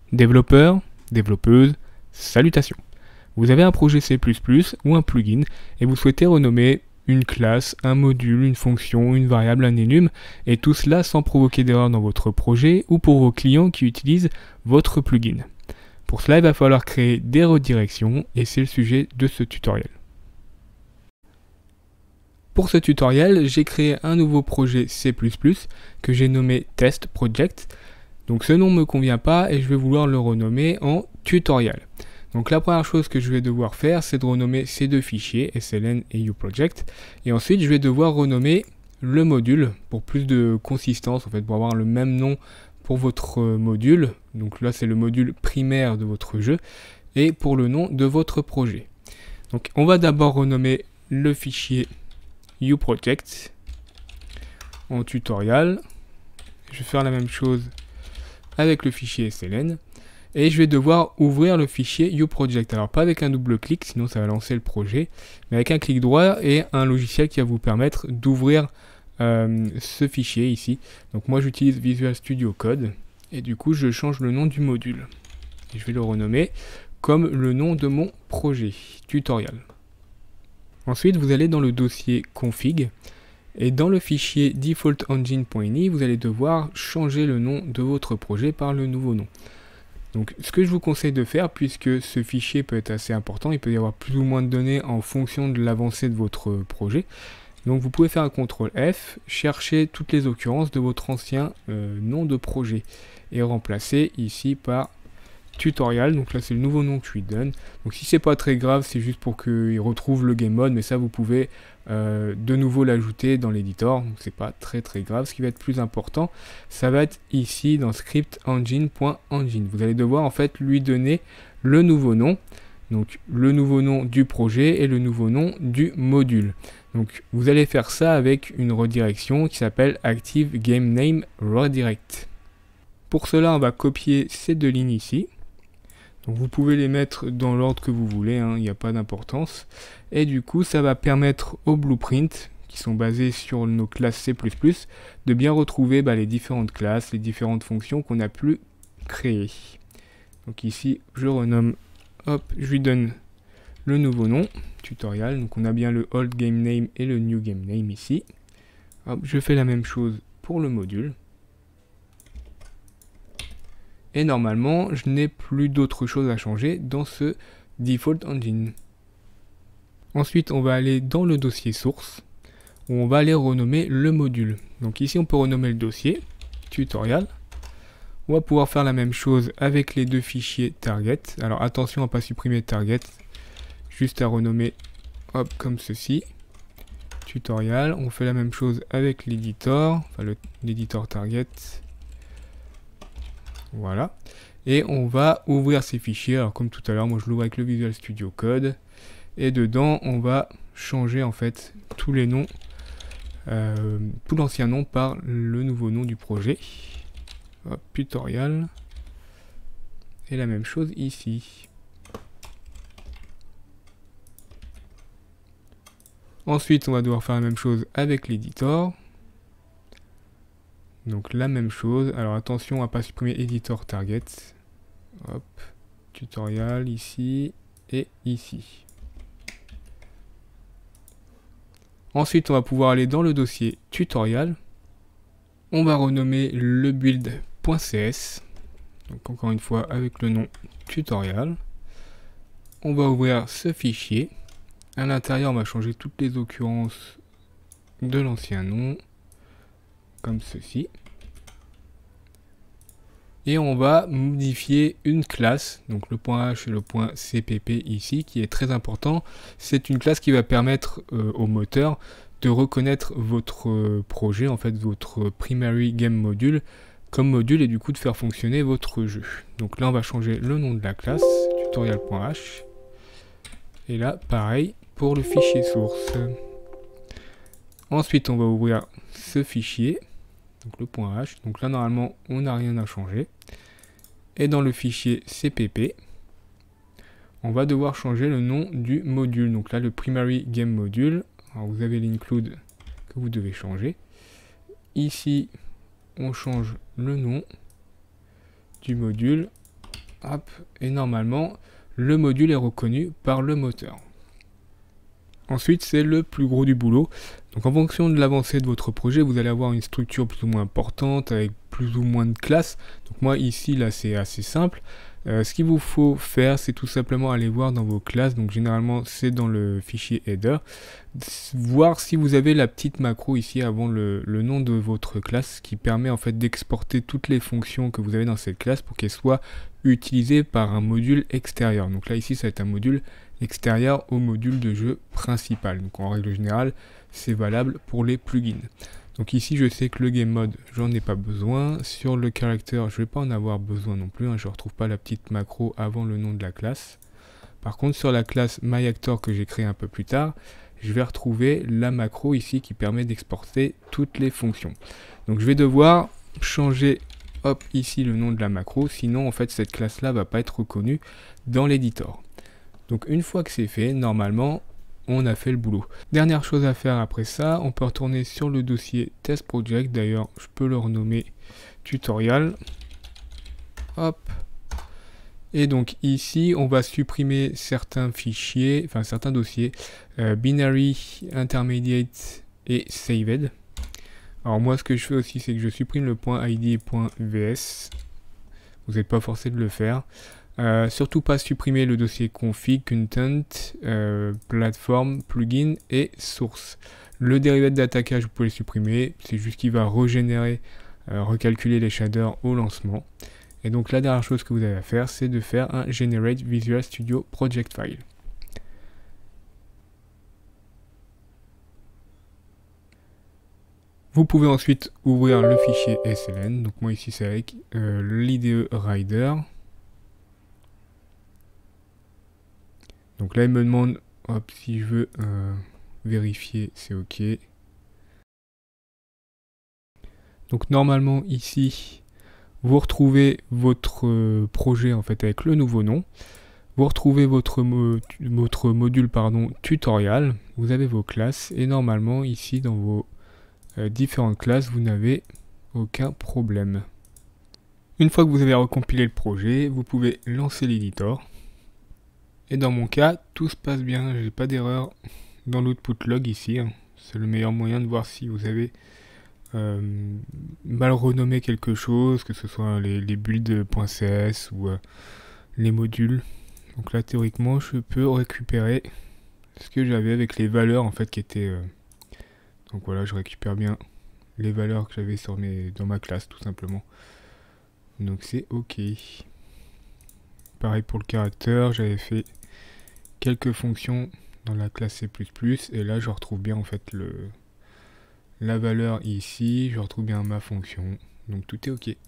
Développeurs, développeuses, salutations. Vous avez un projet C++ ou un plugin et vous souhaitez renommer une classe, un module, une fonction, une variable, un enum, et tout cela sans provoquer d'erreur dans votre projet ou pour vos clients qui utilisent votre plugin. Pour cela, il va falloir créer des redirections et c'est le sujet de ce tutoriel. Pour ce tutoriel, j'ai créé un nouveau projet C++ que j'ai nommé Test Project. Donc ce nom ne me convient pas et je vais vouloir le renommer en tutorial. Donc la première chose que je vais devoir faire, c'est de renommer ces deux fichiers, sln et uproject. Et ensuite, je vais devoir renommer le module pour plus de consistance, en fait, pour avoir le même nom pour votre module. Donc là, c'est le module primaire de votre jeu et pour le nom de votre projet. Donc on va d'abord renommer le fichier uproject en tutorial. Je vais faire la même chose avec le fichier sln. Et je vais devoir ouvrir le fichier uproject. Alors pas avec un double clic, sinon ça va lancer le projet, mais avec un clic droit et un logiciel qui va vous permettre d'ouvrir ce fichier ici. Donc moi j'utilise Visual Studio Code et du coup je change le nom du module. Et je vais le renommer comme le nom de mon projet, tutorial. Ensuite vous allez dans le dossier config et dans le fichier defaultengine.ini vous allez devoir changer le nom de votre projet par le nouveau nom. Donc ce que je vous conseille de faire, puisque ce fichier peut être assez important, il peut y avoir plus ou moins de données en fonction de l'avancée de votre projet. Donc vous pouvez faire un CTRL F, chercher toutes les occurrences de votre ancien nom de projet et remplacer ici par tutorial. Donc là c'est le nouveau nom que je lui donne. Donc si c'est pas très grave, c'est juste pour qu'il retrouve le game mode, mais ça vous pouvez de nouveau l'ajouter dans l'éditeur, donc c'est pas très grave. Ce qui va être plus important, ça va être ici dans scriptengine.engine. Vous allez devoir en fait lui donner le nouveau nom, donc le nouveau nom du projet et le nouveau nom du module. Donc vous allez faire ça avec une redirection qui s'appelle Active Game Name Redirect. Pour cela, on va copier ces deux lignes ici. Donc vous pouvez les mettre dans l'ordre que vous voulez, il n'y a pas d'importance. Et du coup, ça va permettre aux blueprints, qui sont basés sur nos classes C++, de bien retrouver les différentes classes, les différentes fonctions qu'on a pu créer. Donc ici, je renomme, hop, je lui donne le nouveau nom, tutorial. Donc on a bien le old game name et le new game name ici. Hop, je fais la même chose pour le module. Et normalement, je n'ai plus d'autre chose à changer dans ce default engine. Ensuite, on va aller dans le dossier source, où on va aller renommer le module. Donc ici, on peut renommer le dossier, tutorial. On va pouvoir faire la même chose avec les deux fichiers target. Alors attention à ne pas supprimer target, juste à renommer hop, comme ceci, tutorial. On fait la même chose avec l'éditeur, enfin l'éditeur target. Voilà, et on va ouvrir ces fichiers. Alors comme tout à l'heure, moi je l'ouvre avec le Visual Studio Code, et dedans on va changer en fait tous les noms, tout l'ancien nom par le nouveau nom du projet. Hop, tutorial, et la même chose ici. Ensuite, on va devoir faire la même chose avec l'éditeur. Donc la même chose, alors attention à ne pas supprimer editor target, hop, tutorial ici et ici. Ensuite on va pouvoir aller dans le dossier tutorial, on va renommer le build.cs, donc encore une fois avec le nom tutorial. On va ouvrir ce fichier, à l'intérieur on va changer toutes les occurrences de l'ancien nom, comme ceci. Et on va modifier une classe, donc le .h et le .cpp ici, qui est très important. C'est une classe qui va permettre au moteur de reconnaître votre projet, en fait votre primary game module, comme module et du coup de faire fonctionner votre jeu. Donc là on va changer le nom de la classe, tutorial.h. Et là pareil pour le fichier source. Ensuite on va ouvrir ce fichier, donc le .h, donc là normalement on n'a rien à changer. Et dans le fichier cpp, on va devoir changer le nom du module. Donc là le primary game module, alors vous avez l'include que vous devez changer. Ici on change le nom du module Hop, et normalement, le module est reconnu par le moteur. Ensuite, c'est le plus gros du boulot. Donc en fonction de l'avancée de votre projet, vous allez avoir une structure plus ou moins importante avec plus ou moins de classes. Donc moi ici, là, c'est assez simple. Ce qu'il vous faut faire, c'est tout simplement aller voir dans vos classes. Donc généralement, c'est dans le fichier header. Voir si vous avez la petite macro ici avant le nom de votre classe qui permet en fait d'exporter toutes les fonctions que vous avez dans cette classe pour qu'elles soient utilisées par un module extérieur. Donc là, ici, ça va être un module extérieur au module de jeu principal. Donc en règle générale, c'est valable pour les plugins. Donc ici, je sais que le game mode, j'en ai pas besoin. Sur le character, je vais pas en avoir besoin non plus. Je retrouve pas la petite macro avant le nom de la classe. Par contre, sur la classe myActor que j'ai créée un peu plus tard, je vais retrouver la macro ici qui permet d'exporter toutes les fonctions. Donc je vais devoir changer hop ici le nom de la macro, sinon en fait cette classe là va pas être reconnue dans l'éditeur. Donc une fois que c'est fait, normalement on a fait le boulot. Dernière chose à faire après ça, on peut retourner sur le dossier test project. D'ailleurs je peux le renommer tutorial. Hop. Et donc ici, on va supprimer certains fichiers, enfin certains dossiers, binary, intermediate et saved. Alors moi, ce que je fais aussi, c'est que je supprime le .id et .vs. Vous n'êtes pas forcé de le faire. Surtout pas supprimer le dossier config, content, plateforme, plugin et source. Le derivative d'attaquage, vous pouvez le supprimer. C'est juste qu'il va régénérer, recalculer les shaders au lancement. Et donc la dernière chose que vous avez à faire, c'est de faire un Generate Visual Studio Project File. Vous pouvez ensuite ouvrir le fichier SLN. Donc moi ici c'est avec l'IDE Rider. Donc là il me demande hop, si je veux vérifier, c'est OK. Donc normalement ici, vous retrouvez votre projet en fait avec le nouveau nom. Vous retrouvez votre module tutorial. Vous avez vos classes et normalement ici dans vos différentes classes, vous n'avez aucun problème. Une fois que vous avez recompilé le projet, vous pouvez lancer l'éditeur. Et dans mon cas, tout se passe bien. J'ai pas d'erreur dans l'output log ici. C'est le meilleur moyen de voir si vous avez mal renommé quelque chose, que ce soit les builds.cs ou les modules. Donc là théoriquement je peux récupérer ce que j'avais avec les valeurs en fait qui étaient donc voilà, je récupère bien les valeurs que j'avais dans ma classe tout simplement. Donc c'est OK. Pareil pour le caractère, j'avais fait quelques fonctions dans la classe C++ et là je retrouve bien en fait la valeur ici, je retrouve bien ma fonction, donc tout est OK.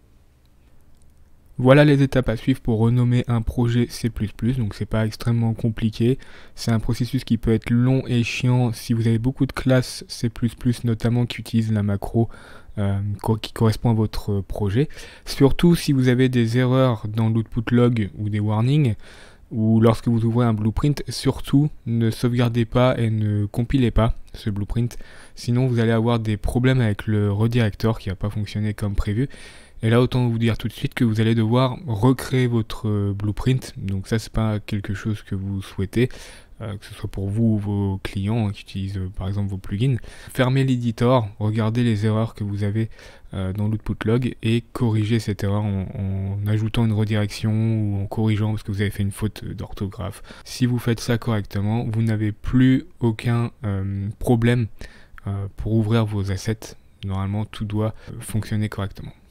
Voilà les étapes à suivre pour renommer un projet C++, donc c'est pas extrêmement compliqué. C'est un processus qui peut être long et chiant si vous avez beaucoup de classes C++, notamment qui utilisent la macro qui correspond à votre projet. Surtout si vous avez des erreurs dans l'output log ou des warnings, ou lorsque vous ouvrez un blueprint, surtout ne sauvegardez pas et ne compilez pas ce blueprint, sinon vous allez avoir des problèmes avec le redirector qui va pas fonctionner comme prévu. Et là autant vous dire tout de suite que vous allez devoir recréer votre blueprint, donc ça c'est pas quelque chose que vous souhaitez, que ce soit pour vous ou vos clients qui utilisent par exemple vos plugins. Fermez l'éditeur, regardez les erreurs que vous avez dans l'output log et corrigez cette erreur en ajoutant une redirection ou en corrigeant parce que vous avez fait une faute d'orthographe. Si vous faites ça correctement, vous n'avez plus aucun problème pour ouvrir vos assets. Normalement tout doit fonctionner correctement.